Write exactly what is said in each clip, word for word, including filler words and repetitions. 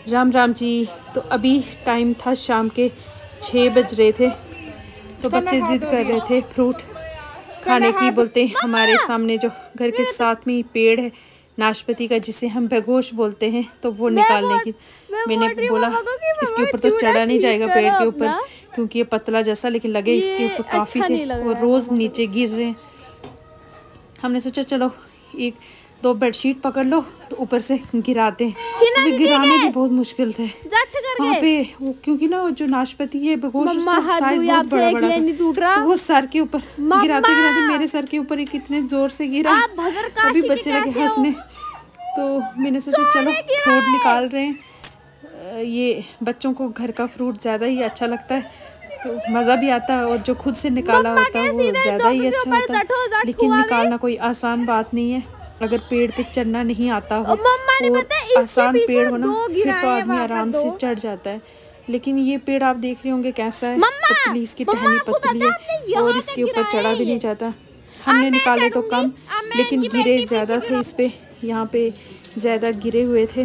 राम राम जी। तो अभी टाइम था शाम के छः बज रहे थे, तो बच्चे जिद कर रहे थे फ्रूट खाने की। बोलते हमारे सामने जो घर के साथ में ही पेड़ है नाशपाती का, जिसे हम बेगोश बोलते हैं, तो वो निकालने की। मैंने बोला इसके ऊपर तो चढ़ा नहीं जाएगा पेड़ के ऊपर, क्योंकि ये पतला जैसा, लेकिन लगे इसके ऊपर काफ़ी थे और रोज़ नीचे गिर रहे हैं। हमने सोचा चलो एक दो बेडशीट पकड़ लो तो ऊपर से गिराते हैं। तो गिराने भी बहुत मुश्किल थे वहाँ पे, वो क्योंकि ना जो नाशपाती है बेगोश, उसका साइज बहुत बड़ा बड़ा था, तो वो सर के ऊपर गिराते गिराते मेरे सर के ऊपर कितने जोर से गिरा, अभी बच्चे लगे हंसने। तो मैंने सोचा चलो फ्रूट निकाल रहे हैं। ये बच्चों को घर का फ्रूट ज़्यादा ही अच्छा लगता है, तो मज़ा भी आता है, और जो खुद से निकाला होता है वो ज़्यादा ही अच्छा होता है। लेकिन निकालना कोई आसान बात नहीं है, अगर पेड़ पे चढ़ना नहीं आता हो और आसान पेड़ हो ना, फिर तो आदमी आराम से चढ़ जाता है। लेकिन ये पेड़ आप देख रहे होंगे कैसा है, पतली, इसकी टहनी पतली है और इसके ऊपर चढ़ा भी नहीं जाता। हमने निकाले तो कम, लेकिन गिरे ज़्यादा थे इस पे, यहाँ पे ज़्यादा गिरे हुए थे।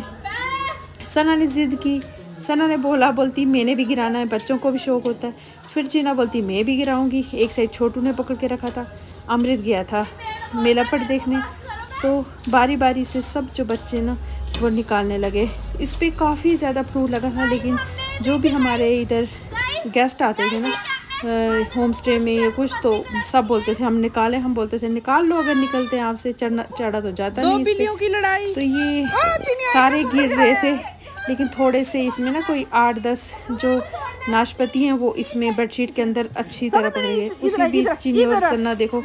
सना ने जिद की, सना ने बोला बोलती मैंने भी गिराना है, बच्चों को भी शौक होता है। फिर जीना बोलती मैं भी गिराऊंगी। एक साइड छोटू ने पकड़ के रखा था, अमृत गया था मेला पट देखने, तो बारी बारी से सब जो बच्चे ना वो निकालने लगे। इस पे काफ़ी ज़्यादा फ्रूट लगा था, लेकिन जो भी हमारे इधर गेस्ट आते थे ना होम स्टे में या कुछ, तो सब बोलते थे हम निकालें, हम बोलते थे निकाल लो, अगर निकलते हैं आपसे, चढ़ना चढ़ा तो जाता नहीं इस पे। की लड़ाई। तो ये सारे गिर रहे थे, लेकिन थोड़े से इसमें ना कोई आठ दस जो नाशपाती हैं वो इसमें बेडशीट के अंदर अच्छी तरह पकड़ गए। उसी बीच चीनी और सन्ना देखो,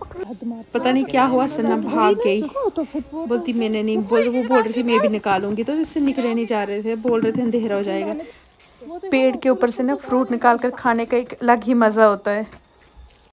पता नहीं क्या हुआ, सन्ना भाग गई। बोलती मैंने नहीं, बोल वो बोल रही थी मैं भी निकालूंगी, तो इससे निकले नहीं जा रहे थे, बोल रहे थे अंधेरा हो जाएगा। पेड़ के ऊपर से ना फ्रूट निकाल कर खाने का एक अलग ही मज़ा होता है।